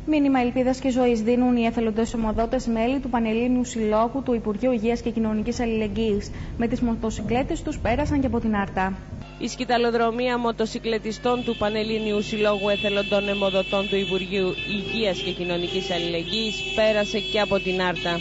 Μήνυμα ελπίδας και ζωής δίνουν οι εθελοντές ομοδότες μέλη του Πανελλήνιου Συλλόγου του Υπουργείου Υγείας και Κοινωνικής Αλληλεγγύης. Με τις μοτοσικλέτες τους πέρασαν και από την Άρτα. Η σκηταλοδρομία μοτοσικλετιστών του Πανελλήνιου Συλλόγου Εθελοντών Αιμοδοτών του Υπουργείου Υγείας και Κοινωνικής Αλληλεγγύης πέρασε και από την Άρτα.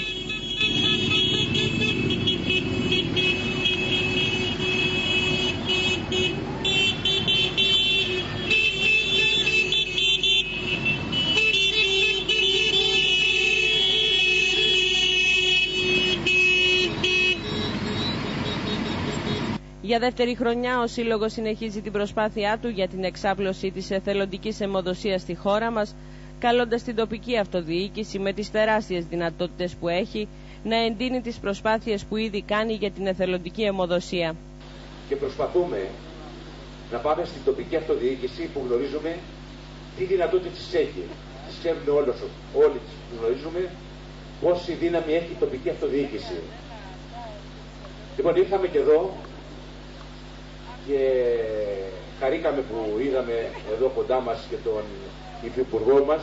Για δεύτερη χρονιά ο Σύλλογος συνεχίζει την προσπάθειά του για την εξάπλωση της εθελοντικής αιμοδοσίας στη χώρα μας, καλώντας την τοπική αυτοδιοίκηση με τις τεράστιες δυνατότητες που έχει να εντείνει τις προσπάθειες που ήδη κάνει για την εθελοντική αιμοδοσία. Και προσπαθούμε να πάμε στην τοπική αυτοδιοίκηση που γνωρίζουμε τι δυνατότητες έχει. Τις ξέρουμε όλοι τις γνωρίζουμε πόση δύναμη έχει η τοπική αυτοδιοίκηση. Λοιπόν, ήρθαμε και εδώ και χαρήκαμε που είδαμε εδώ κοντά μας και τον Υφυπουργό μας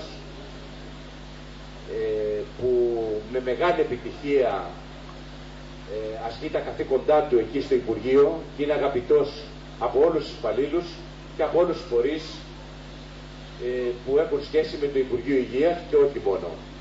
που με μεγάλη επιτυχία ασκεί τα καθήκοντά του εκεί στο Υπουργείο και είναι αγαπητός από όλους τους υπαλλήλους και από όλους τους φορείς που έχουν σχέση με το Υπουργείο Υγείας και όχι μόνο.